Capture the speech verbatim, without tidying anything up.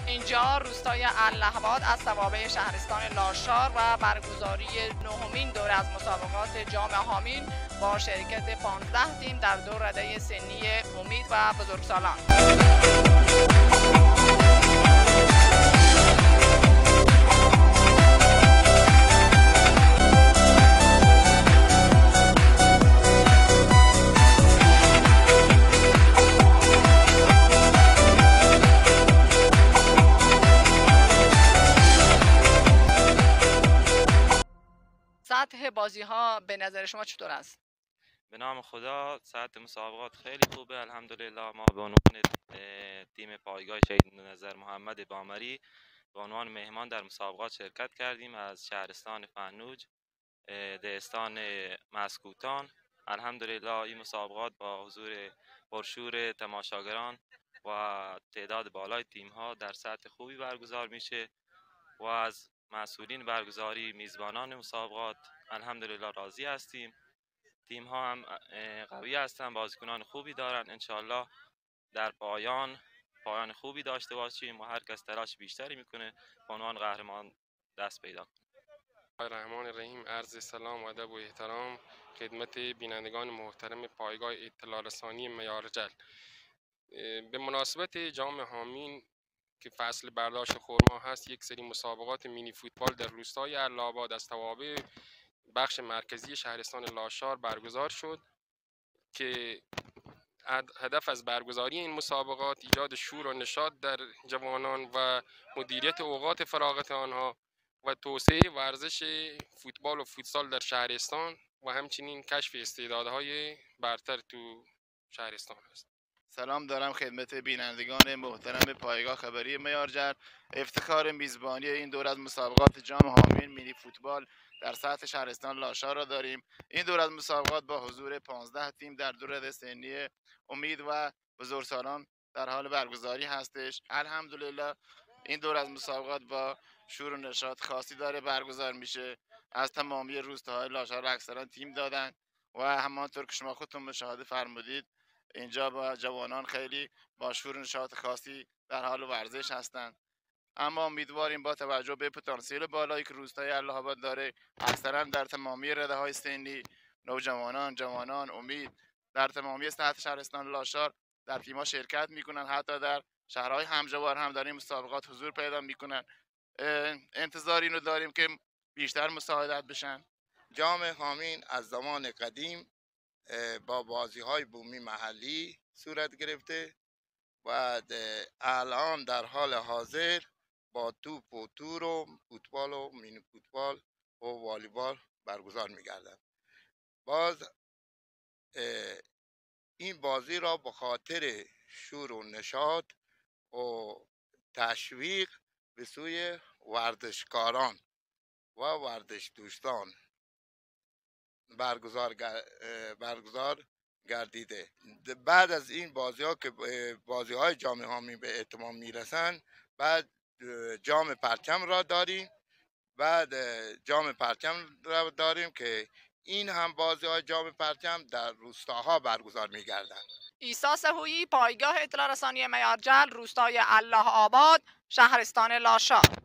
اینجا روستای الله‌آباد از توابع شهرستان لاشار و برگزاری نهمین دوره از مسابقات جام هامین با شرکت پانزده تیم در دو رده سنی امید و بزرگسالان. سطح بازی ها به نظر شما چطور است؟ به نام خدا سطح مسابقات خیلی خوبه. الحمدلله ما به عنوان تیم پایگاه شهید نظر محمد بامری به عنوان مهمان در مسابقات شرکت کردیم از شهرستان فنوج دهستان مسکوتان. الحمدلله این مسابقات با حضور پرشور تماشاگران و تعداد بالای تیم ها در سطح خوبی برگزار میشه و از مسئولین برگزاری میزبانان مسابقات الحمدلله راضی هستیم. تیم ها هم قوی هستن، بازیکنان خوبی دارن. انشالله در پایان پایان خوبی داشته باشیم و هر کس تلاش بیشتری میکنه به عنوان قهرمان دست پیدا کنه. الرحمن الرحیم. عرض سلام و ادب و احترام خدمت بینندگان محترم پایگاه اطلاع رسانی میارجل. به مناسبت جام هامین که فصل برداشت خرما هست، یک سری مسابقات مینی فوتبال در روستای الله‌آباد از توابع بخش مرکزی شهرستان لاشار برگزار شد که هدف از برگزاری این مسابقات ایجاد شور و نشاط در جوانان و مدیریت اوقات فراغت آنها و توسعه ورزش فوتبال و فوتسال در شهرستان و همچنین کشف استعدادهای برتر تو شهرستان است. سلام دارم خدمت بینندگان محترم پایگاه خبری میارجل. افتخار میزبانی این دور از مسابقات جام هامین مینی فوتبال در سطح شهرستان لاشار را داریم. این دور از مسابقات با حضور پانزده تیم در دو رده سنی امید و بزرگسالان در حال برگزاری هستش. الحمدلله این دور از مسابقات با شور و نشاط خاصی داره برگزار میشه. از تمامی روستاهای لاشار اکثرا تیم دادن و همانطور که شما خودتون مشاهده فرمودید اینجا با جوانان خیلی با شور و نشاط خاصی در حال ورزش هستند. اما امیدواریم با توجه به پتانسیل بالایی که روستای الله‌آباد داره، اکثرا در تمامی رده های سنی نوجوانان، جوانان، امید در تمامی سطح شهرستان لاشار در تیم‌ها شرکت میکنن، حتی در شهرهای همجوار هم در این مسابقات حضور پیدا میکنن. انتظار اینو داریم که بیشتر مساعدت بشن. جام هامین از زمان قدیم با بازی های بومی محلی صورت گرفته و الان در حال حاضر با توپ و تور و فوتبال و مینی فوتبال و والیبال برگزار می‌گردند. باز این بازی را به خاطر شور و نشاط و تشویق به سوی ورزشکاران و ورزش دوستان برگزار برگزار گردیده. بعد از این بازی ها که بازی های جام هامین به اتمام میرسن، بعد جام پرچم را داریم بعد جام پرچم را داریم که این هم بازی های جام پرچم در روستاها برگزار میگردند. عیسی سهویی، پایگاه اطلاع رسانی میارجل، روستای الله‌آباد، شهرستان لاشار.